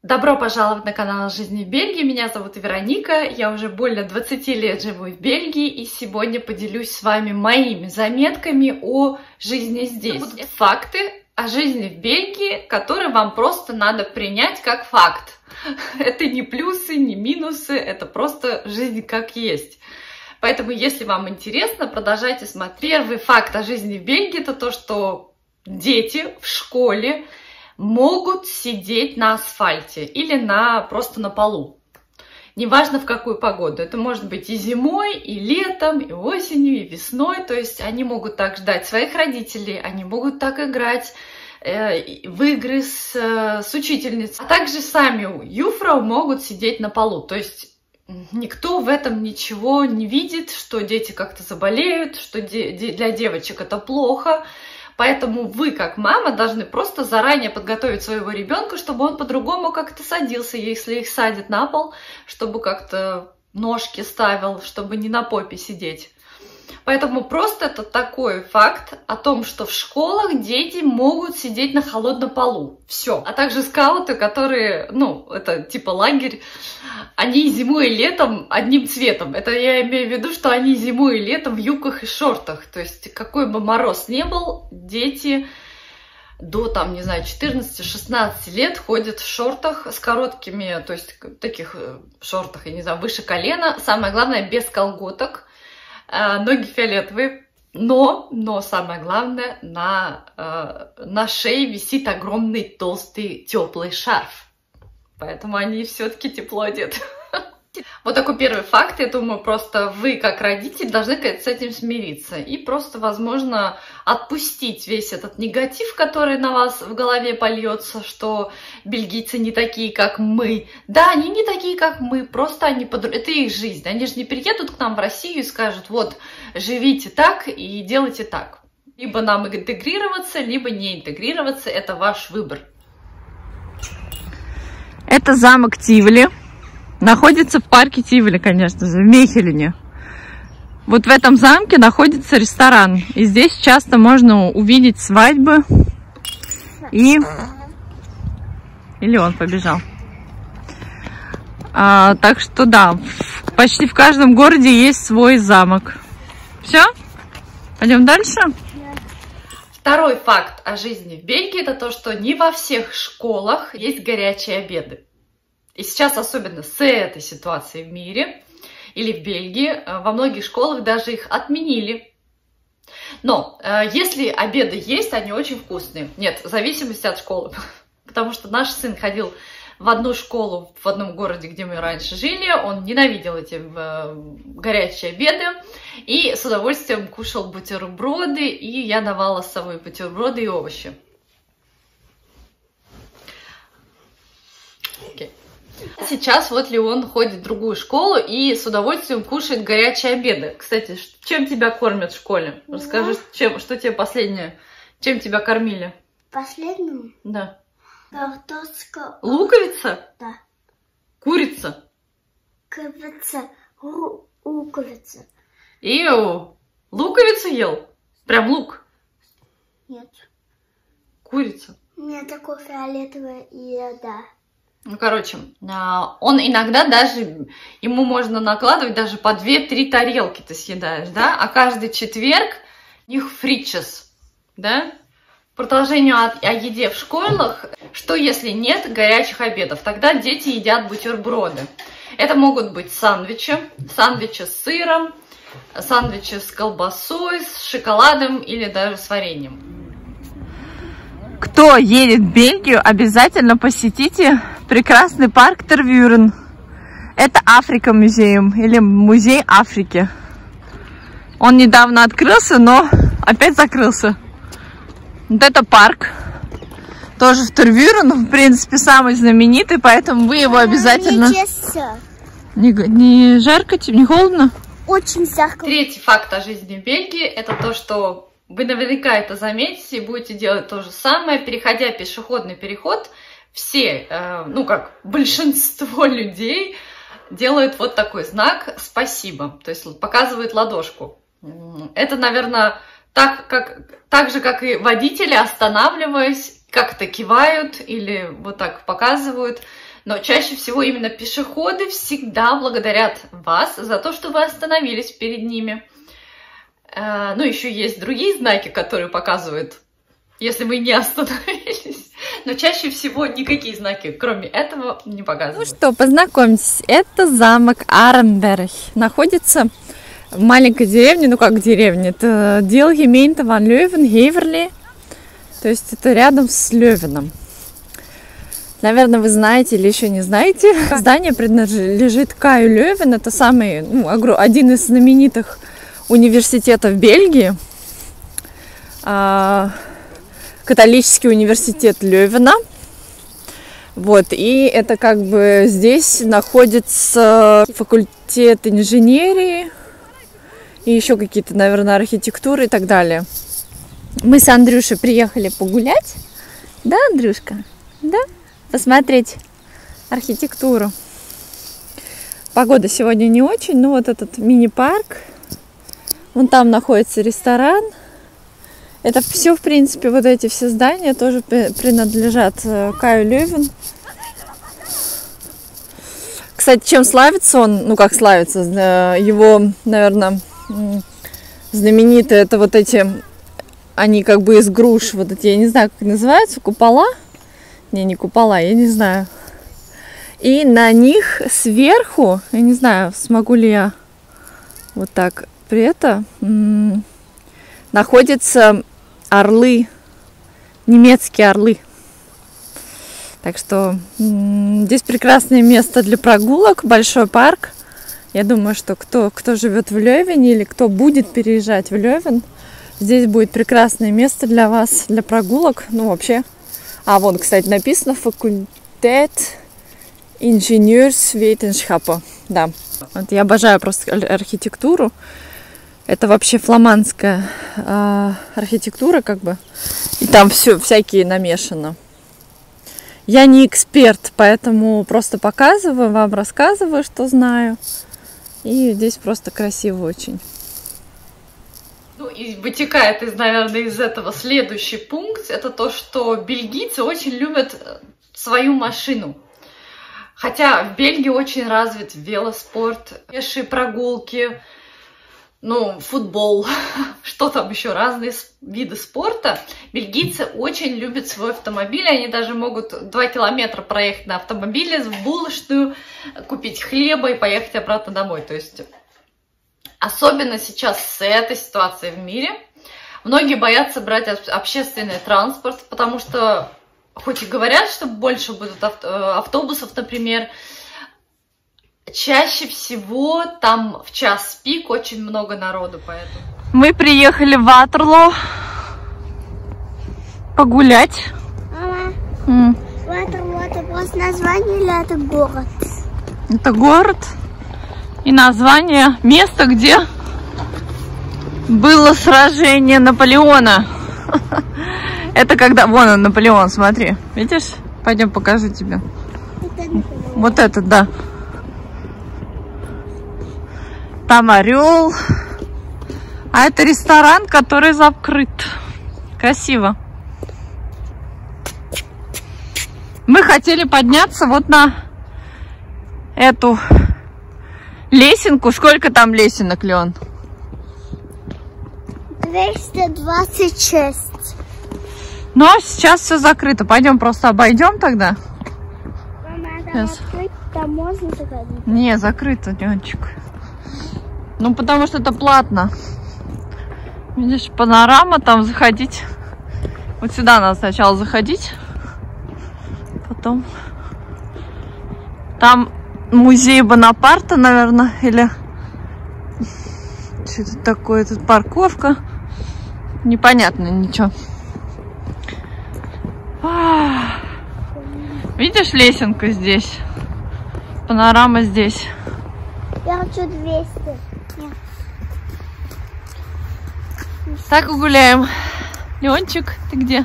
Добро пожаловать на канал «Жизнь в Бельгии». Меня зовут Вероника, я уже более 20 лет живу в Бельгии, и сегодня поделюсь с вами моими заметками о жизни здесь. Это будут факты о жизни в Бельгии, которые вам просто надо принять как факт. Это не плюсы, не минусы, это просто жизнь как есть. Поэтому, если вам интересно, продолжайте смотреть. Первый факт о жизни в Бельгии – это то, что дети в школе могут сидеть на асфальте или просто на полу. Неважно в какую погоду. Это может быть и зимой, и летом, и осенью, и весной. То есть они могут так ждать своих родителей, они могут так играть в игры с учительницей. А также сами юфрау могут сидеть на полу. То есть никто в этом ничего не видит, что дети как-то заболеют, что для девочек это плохо. Поэтому вы, как мама, должны просто заранее подготовить своего ребенка, чтобы он по-другому как-то садился, если их садят на пол, чтобы как-то ножки ставил, чтобы не на попе сидеть. Поэтому просто это такой факт о том, что в школах дети могут сидеть на холодном полу. Все. А также скауты, которые, это типа лагерь, они зимой и летом одним цветом. Это я имею в виду, что они зимой и летом в юбках и шортах. То есть какой бы мороз ни был, дети до, 14-16 лет ходят в шортах с короткими, то есть таких шортах, я не знаю, выше колена. Самое главное, без колготок. Ноги фиолетовые, но самое главное, на шее висит огромный толстый теплый шарф. Поэтому они все-таки тепло одеты. Вот такой первый факт. Я думаю, просто вы, как родитель, должны с этим смириться. И просто, возможно, отпустить весь этот негатив, который на вас в голове польется, что бельгийцы не такие, как мы. Да, они не такие, как мы, просто это их жизнь. Они же не приедут к нам в Россию и скажут: вот, живите так и делайте так. Либо нам интегрироваться, либо не интегрироваться. Это ваш выбор. Это замок Тиволи. Находится в парке Тиволи, конечно же, в Мехелине. Вот в этом замке находится ресторан. И здесь часто можно увидеть свадьбы. Или он побежал. Так что да, почти в каждом городе есть свой замок. Все? Пойдем дальше? Второй факт о жизни в Бельгии – это то, что не во всех школах есть горячие обеды. И сейчас, особенно с этой ситуацией в мире или в Бельгии, во многих школах даже их отменили. Но если обеды есть, они очень вкусные. Нет, в зависимости от школы. Потому что наш сын ходил в одну школу в одном городе, где мы раньше жили. Он ненавидел эти горячие обеды и с удовольствием кушал бутерброды. И я давала с собой бутерброды и овощи. Сейчас вот Леон ходит в другую школу и с удовольствием кушает горячие обеды. Кстати, чем тебя кормят в школе? Расскажи, что тебе последнее? Чем тебя кормили? Последнему? Да. Картошка. Луковица? Да. Курица? Курица. Луковица. Иу, луковицу ел? Прям лук? Нет. Курица? У меня такое фиолетовое и да. Короче, он иногда даже, ему можно накладывать даже по 2-3 тарелки ты съедаешь, да? А каждый четверг у них фритчес, да? В продолжению о еде в школах, что если нет горячих обедов? Тогда дети едят бутерброды. Это могут быть сандвичи с сыром, сандвичи с колбасой, с шоколадом или даже с вареньем. Кто едет в Бельгию, обязательно посетите прекрасный парк Тервюрен. Это Африка музеум или музей Африки. Он недавно открылся, но опять закрылся. Вот это парк. Тоже в Тервюрен, в принципе, самый знаменитый, поэтому вы его обязательно... Не жарко тебе, не холодно? Очень жарко. Третий факт о жизни в Бельгии – это то, что вы наверняка это заметите и будете делать то же самое. Переходя пешеходный переход, все, большинство людей делают вот такой знак «Спасибо», то есть показывают ладошку. Это, наверное, так же, как и водители, останавливаясь, как-то кивают или вот так показывают. Но чаще всего именно пешеходы всегда благодарят вас за то, что вы остановились перед ними. Ну, еще есть другие знаки, которые показывают, если вы не остановились. Но чаще всего никакие знаки, кроме этого, не показывают. Ну что, познакомьтесь, это замок Аренберг. Находится в маленькой деревне, ну как деревня, это Deelgemeente van Leuven-Heverlee. То есть это рядом с Лёвеном. Наверное, вы знаете или еще не знаете. Здание принадлежит Каю Лёвен. Это самый, один из знаменитых университетов Бельгии. Католический университет Лёвена. Вот, и это как бы здесь находится факультет инженерии и еще какие-то, наверное, архитектуры и так далее. Мы с Андрюшей приехали погулять. Да, Андрюшка? Да? Посмотреть архитектуру. Погода сегодня не очень, но вот этот мини-парк. Вон там находится ресторан. Это все, в принципе, вот эти все здания тоже принадлежат Каю Лёвен. Кстати, чем славится он, ну как славится, его, наверное, знаменитые, это вот эти, они как бы из груш, вот эти, я не знаю, как называются, купола? Не купола, я не знаю. И на них сверху, я не знаю, смогу ли я вот так при этом, находятся орлы, немецкие орлы. Так что здесь прекрасное место для прогулок, большой парк. Я думаю, что кто живет в Лёвене или кто будет переезжать в Лёвен, здесь будет прекрасное место для вас, для прогулок. Ну, вообще. А вон, кстати, написано факультет инженерсветеншапа. Да. Вот я обожаю просто архитектуру. Это вообще фламандская архитектура, как бы. И там все всякие намешано. Я не эксперт, поэтому просто показываю, вам рассказываю, что знаю. И здесь просто красиво очень. Ну и вытекает, наверное, из этого следующий пункт. Это то, что бельгийцы очень любят свою машину. Хотя в Бельгии очень развит велоспорт, пешие прогулки, ну, футбол, что там еще, разные виды спорта. Бельгийцы очень любят свой автомобиль, они даже могут 2 километра проехать на автомобиле в булочную, купить хлеба и поехать обратно домой. То есть, особенно сейчас с этой ситуацией в мире, многие боятся брать общественный транспорт, потому что, хоть и говорят, что больше будут автобусов, например, чаще всего там в час пик очень много народу, поэтому... Мы приехали в Ватерлоо погулять. Мама, Ватерлоо это просто название или это город? Это город и название места, где было сражение Наполеона. Это когда... Вон он, Наполеон, смотри. Видишь? Пойдем покажу тебе. Вот этот, да. Там орел. А это ресторан, который закрыт. Красиво. Мы хотели подняться вот на эту лесенку. Сколько там лесенок, Леон? 226. Но сейчас все закрыто. Пойдем просто обойдем тогда. Мама, там открыть, там можно заходить? Не, закрыто, Ленчик. Ну, потому что это платно. Видишь, панорама, там заходить. Вот сюда надо сначала заходить. Потом... Там музей Бонапарта, наверное, или... Что-то такое, тут парковка. Непонятно ничего. Видишь лесенку здесь? Панорама здесь. Я хочу 200. Нет. Так и гуляем. Леончик, ты где?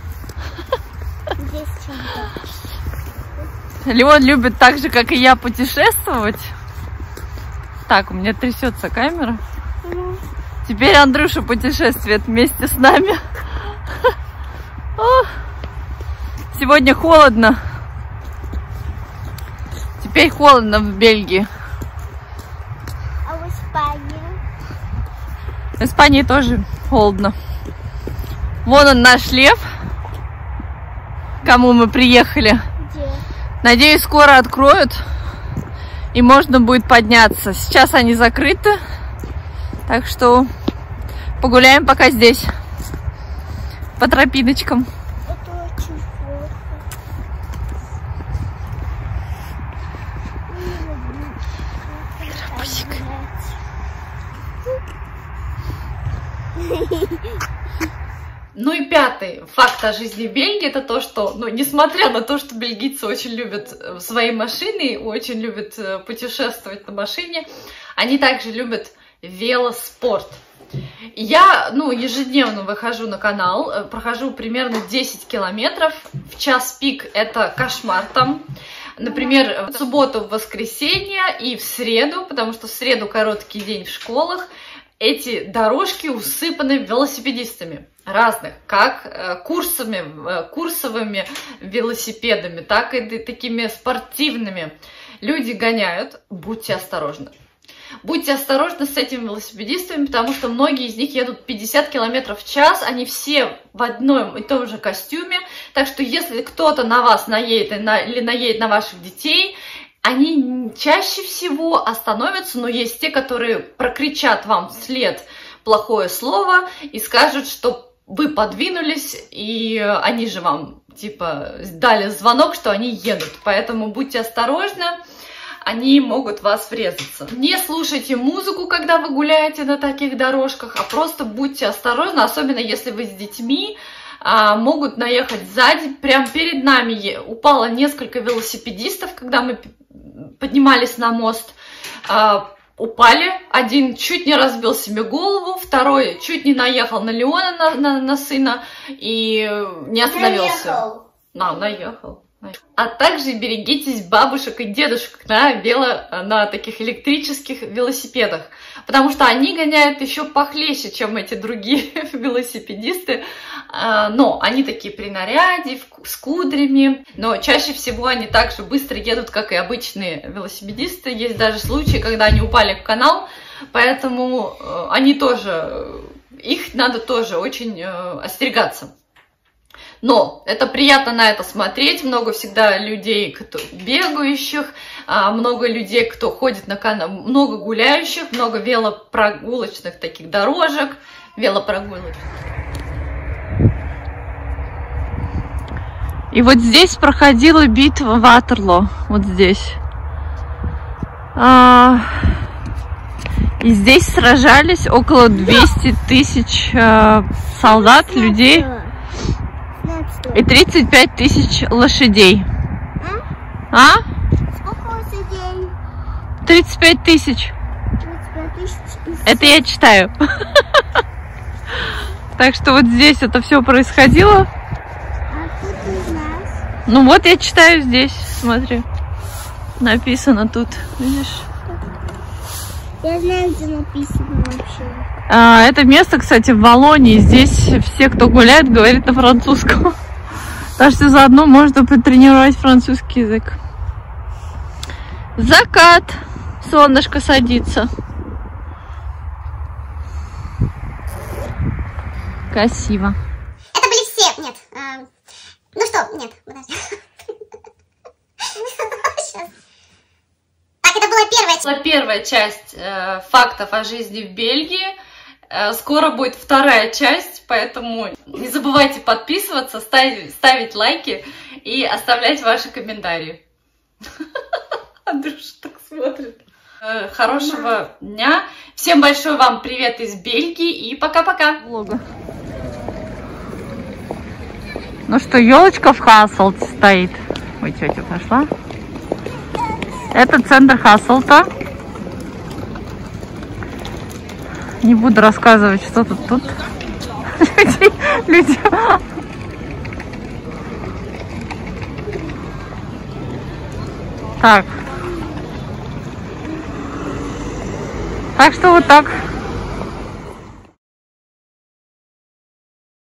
Здесь чем-то. Леон любит так же, как и я, путешествовать. Так, у меня трясется камера. Теперь Андрюша путешествует вместе с нами. Сегодня холодно. теперь холодно в Бельгии. А в Испании? В Испании тоже холодно. Вон он, наш лев, к кому мы приехали. Где? Надеюсь, скоро откроют, и можно будет подняться. Сейчас они закрыты, так что погуляем пока здесь, по тропиночкам. Это очень плохо. Крапусик. Ну и пятый факт о жизни в Бельгии — это то, что, ну, несмотря на то, что бельгийцы очень любят свои машины, очень любят путешествовать на машине, они также любят велоспорт. Я, ну, ежедневно выхожу на канал, прохожу примерно 10 километров. В час пик это кошмар там. Например, в субботу, в воскресенье и в среду, потому что в среду короткий день в школах, эти дорожки усыпаны велосипедистами разных, как курсовыми велосипедами, так и такими спортивными. Люди гоняют, будьте осторожны. Будьте осторожны с этими велосипедистами, потому что многие из них едут 50 км в час, они все в одном и том же костюме, так что если кто-то на вас наедет или наедет на ваших детей, они чаще всего остановятся, но есть те, которые прокричат вам вслед плохое слово и скажут, что вы подвинулись, и они же вам, типа, дали звонок, что они едут. Поэтому будьте осторожны, они могут вас врезаться. Не слушайте музыку, когда вы гуляете на таких дорожках, а просто будьте осторожны, особенно если вы с детьми. Могут наехать сзади. Прямо перед нами упало несколько велосипедистов, когда мы поднимались на мост. Упали. Один чуть не разбил себе голову, второй чуть не наехал на Леона, на сына, и не остановился. Наехал. А также берегитесь бабушек и дедушек на таких электрических велосипедах, потому что они гоняют еще похлеще, чем эти другие велосипедисты, но они такие при наряде, с кудрями, но чаще всего они так же быстро едут, как и обычные велосипедисты. Есть даже случаи, когда они упали в канал, поэтому они тоже, их надо тоже очень остерегаться. Но это приятно на это смотреть, много всегда людей, кто бегающих, много людей, кто ходит на канал, много гуляющих, много велопрогулочных таких дорожек, велопрогулочных. И вот здесь проходила битва Ватерлоо, вот здесь. И здесь сражались около 200 тысяч солдат, людей. И 35 тысяч лошадей. Сколько лошадей? 35 тысяч. 35 тысяч. Это я читаю. Так что вот здесь это все происходило. А тут у нас? Ну вот я читаю здесь, смотри. Написано тут, видишь? Я знаю, где написано вообще. Это место, кстати, в Валлонии. Здесь все, кто гуляет, говорит на французском. Так что заодно можно потренировать французский язык. Закат. Солнышко садится. Красиво. Это были все... Нет. Ну что? Нет, подожди. Так, это была первая часть. Это была первая часть фактов о жизни в Бельгии. Скоро будет вторая часть, поэтому не забывайте подписываться, ставить лайки и оставлять ваши комментарии. Андрюша так смотрит. Хорошего дня. Всем большой вам привет из Бельгии и пока-пока. Ну что, елочка в Хаслт стоит. Ой, тетя пошла. Это центр Хаслта. Не буду рассказывать, что тут. Люди. Так. Так что вот так.